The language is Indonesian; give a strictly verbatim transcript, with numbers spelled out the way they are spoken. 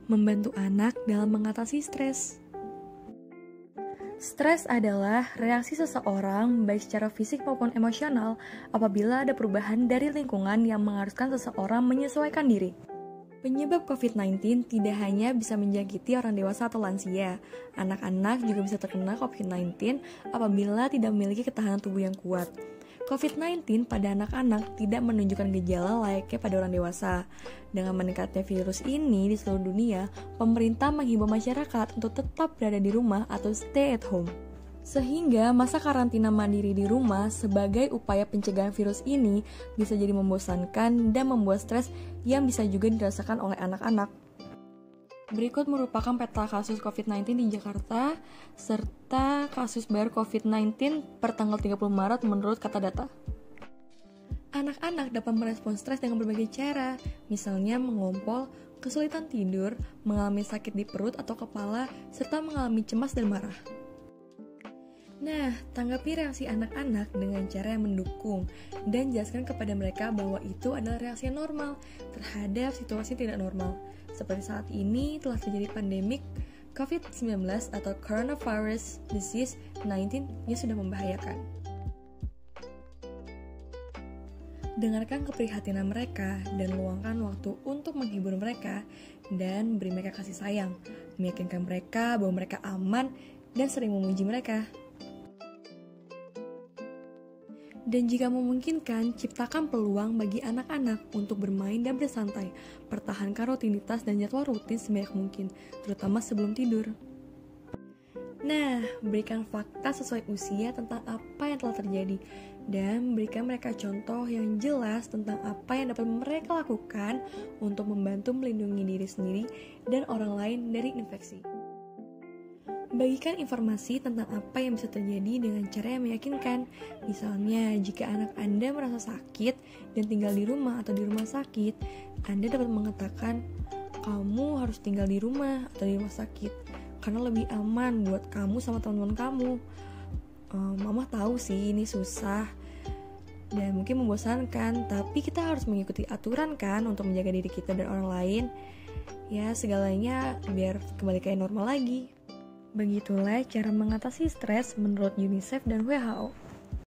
Membantu anak dalam mengatasi stres. Stres adalah reaksi seseorang baik secara fisik maupun emosional apabila ada perubahan dari lingkungan yang mengharuskan seseorang menyesuaikan diri. Penyebab covid sembilan belas tidak hanya bisa menjangkiti orang dewasa atau lansia. Anak-anak juga bisa terkena covid sembilan belas apabila tidak memiliki ketahanan tubuh yang kuat. covid sembilan belas pada anak-anak tidak menunjukkan gejala layaknya pada orang dewasa. Dengan meningkatnya virus ini di seluruh dunia, pemerintah menghimbau masyarakat untuk tetap berada di rumah atau stay at home. Sehingga masa karantina mandiri di rumah sebagai upaya pencegahan virus ini bisa jadi membosankan dan membuat stres yang bisa juga dirasakan oleh anak-anak. Berikut merupakan peta kasus covid sembilan belas di Jakarta serta kasus baru covid sembilan belas per tanggal tiga puluh Maret menurut kata data. Anak-anak dapat merespons stres dengan berbagai cara, misalnya mengompol, kesulitan tidur, mengalami sakit di perut atau kepala, serta mengalami cemas dan marah. Nah, tanggapi reaksi anak-anak dengan cara yang mendukung dan jelaskan kepada mereka bahwa itu adalah reaksi yang normal terhadap situasi tidak normal. Seperti saat ini telah terjadi pandemik covid sembilan belas atau coronavirus disease sembilan belas yang sudah membahayakan. Dengarkan keprihatinan mereka dan luangkan waktu untuk menghibur mereka dan beri mereka kasih sayang, meyakinkan mereka bahwa mereka aman dan sering memuji mereka. Dan jika memungkinkan, ciptakan peluang bagi anak-anak untuk bermain dan bersantai. Pertahankan rutinitas dan jadwal rutin sebanyak mungkin, terutama sebelum tidur. Nah, berikan fakta sesuai usia tentang apa yang telah terjadi dan berikan mereka contoh yang jelas tentang apa yang dapat mereka lakukan untuk membantu melindungi diri sendiri dan orang lain dari infeksi. Bagikan informasi tentang apa yang bisa terjadi dengan cara yang meyakinkan. Misalnya, jika anak Anda merasa sakit dan tinggal di rumah atau di rumah sakit, Anda dapat mengatakan, kamu harus tinggal di rumah atau di rumah sakit, karena lebih aman buat kamu sama teman-teman kamu. ehm, Mama tahu sih ini susah dan mungkin membosankan, tapi kita harus mengikuti aturan kan untuk menjaga diri kita dan orang lain. Ya, segalanya biar kembali kayak normal lagi. Begitulah cara mengatasi stres menurut UNICEF dan W H O.